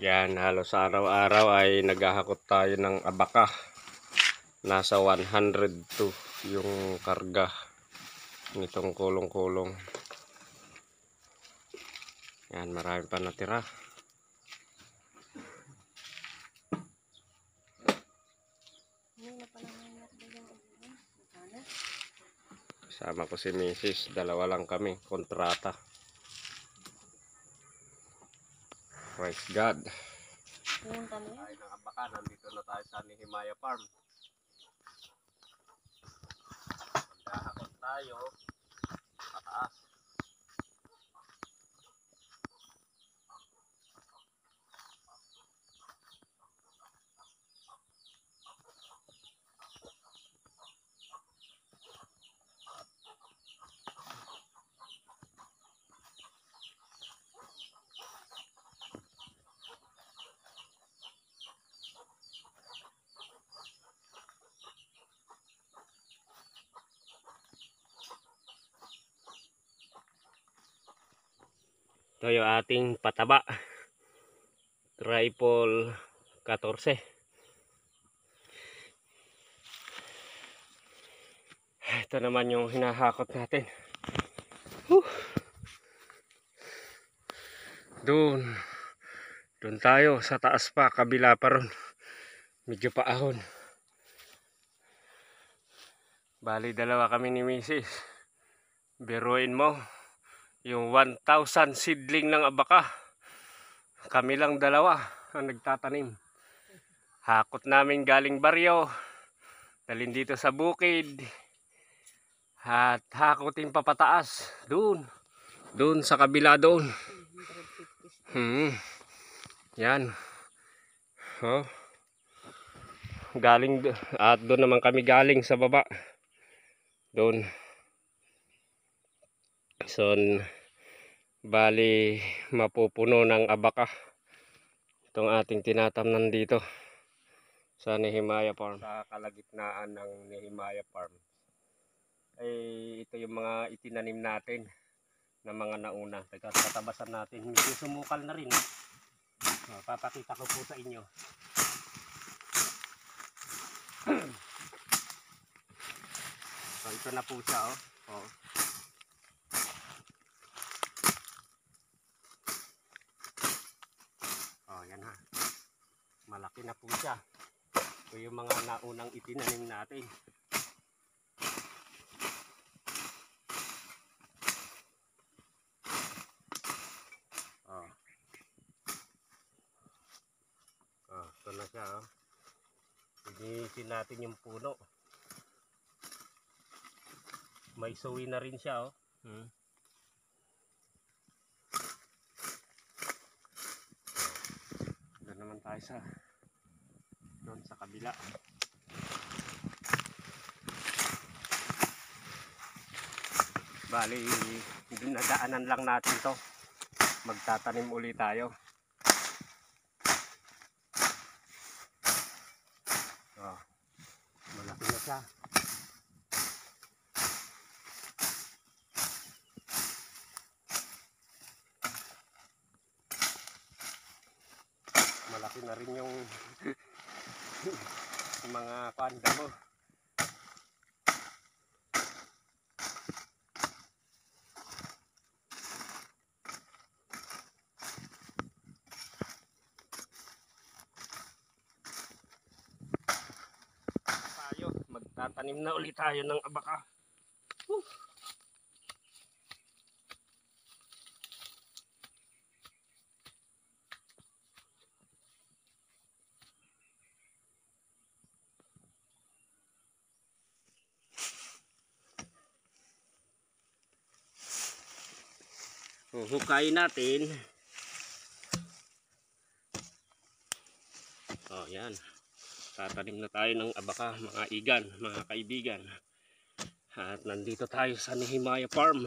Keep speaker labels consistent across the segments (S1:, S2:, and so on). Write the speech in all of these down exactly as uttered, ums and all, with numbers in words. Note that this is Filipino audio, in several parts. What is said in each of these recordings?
S1: Yan, halos araw-araw ay naghahakot tayo ng abaka. Nasa one hundred two yung karga nitong kulong-kulong. Yan, marami pa natira. Kasama ko si Missus Dalawa lang kami, kontrata. Praise God. Tayo ng abaka, nandito na tayo sa Nehemiah Farm. Maghahakot tayo pataas. Ito yung ating pataba, triple fourteen. Ito naman yung hinahakot natin. Whew. Doon doon tayo sa taas pa, kabila pa ron, medyo paahon. Bali dalawa kami ni Missus Biruin mo, yung one thousand seedling ng abaka, kami lang dalawa ang nagtatanim. Hakot namin galing baryo, dalhin dito sa bukid, at hakotin papataas doon, doon sa kabila doon. Hmm. Yan. Oh. Galing at doon naman kami galing sa baba. Doon. So, bali mapupuno ng abaka itong ating tinatamnan dito sa Nehemiah Farm. Sa kalagitnaan ng Nehemiah Farm ay ito yung mga itinanim natin na mga nauna. Tatabasan natin. Medyo sumukal na rin. O, papakita ko po sa inyo. So, ito na po siya. Oh. Oh. Oh, yan ha. Malaki na po siya. Ito yung mga naunang itinanim natin. Oh. Oh, ito na siya. Oh. Linisin natin yung puno. May suwi na rin siya. Oh. Hmm. Doon naman tayo sa doon sa kabila. Bali, nadaanan lang natin to. Magtatanim ulit tayo. Oh, malaki na siya. Malaki na rin yung mga panda mo. Tayo, magtatanim na ulit tayo ng abaka. Woo! Huhukayin natin. Oh, yan. Tatanim na tayo ng abaka, mga igan, mga kaibigan. At nandito tayo sa Nehemiah Farm.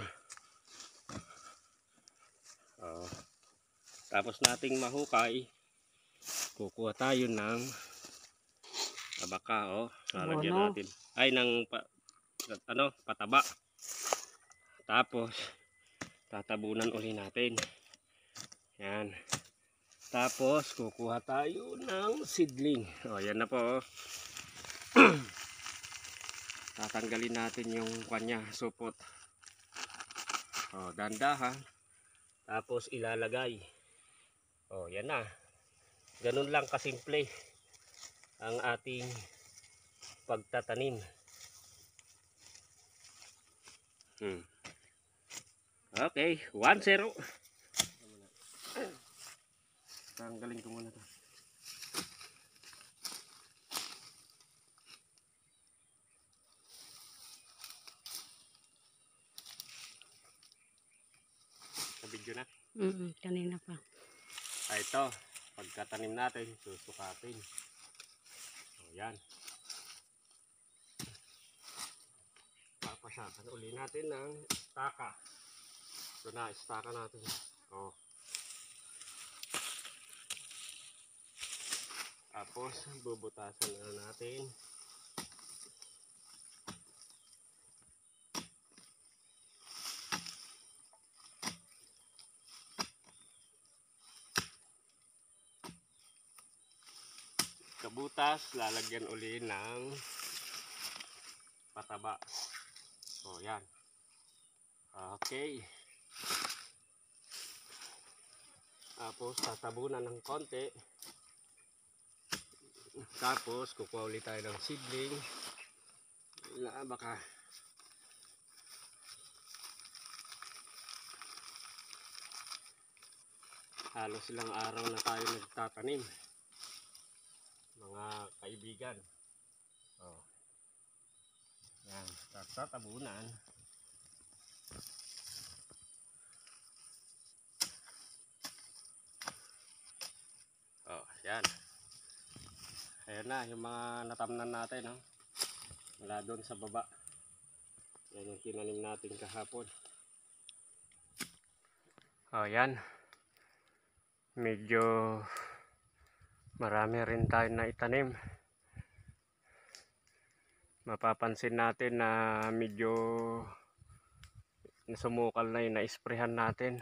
S1: Oh. Tapos nating mahukay, kukuha tayo ng abaka. Oh, lalagyan natin. Ay, ng pa, ano, pataba. Tapos tatabunan uli natin. Yan. Tapos kukuha tayo ng seedling. O yan na po. Tatanggalin natin yung kanya supot. O dandahan. Tapos ilalagay. O yan na. Ganun lang kasimple ang ating pagtatanim. Hmm. Okay, one zero. Tanggalin ko muna ito. Sa video na?
S2: Mm, kanina pa.
S1: Ah, ito, pagkatanim natin, susukatin. O yan. Papasakan uli natin ng staka. Ito na, staka natin. O. Tapos, bubutasan na natin. Kabutas, lalagyan uli ng pataba. O, yan. Okay. Tapos, tatabunan ng konti. Tapos, kukuha ulit tayo ng seedling. Wala, baka halos ilang araw na tayo nagtatanim, mga kaibigan. Oh. Yan, tatabunan. Oh, yan. Ayan na, yung mga natamnan natin, no? Wala doon sa baba. Yan yung tinanim natin kahapon. Oh, yan. Medyo marami rin tayo na itanim. Mapapansin natin na medyo nasumukal na yung na-sprayhan natin.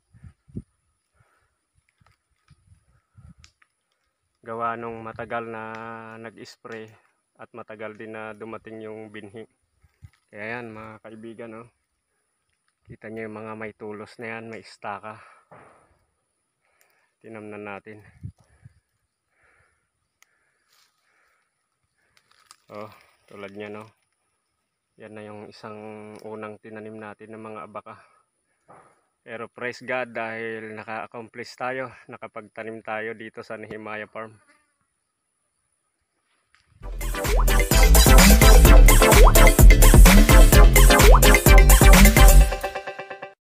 S1: Gawa nung matagal na nag-spray at matagal din na dumating yung binhi. Kaya yan mga kaibigan, no? Kita nyo yung mga may tulos na yan, may staka. Tinamnan natin. Oh, tulad nya, no? Yan na yung isang unang tinanim natin ng mga abaka. Pero praise God dahil naka-accomplish tayo, nakapagtanim tayo dito sa Nehemiah Farm.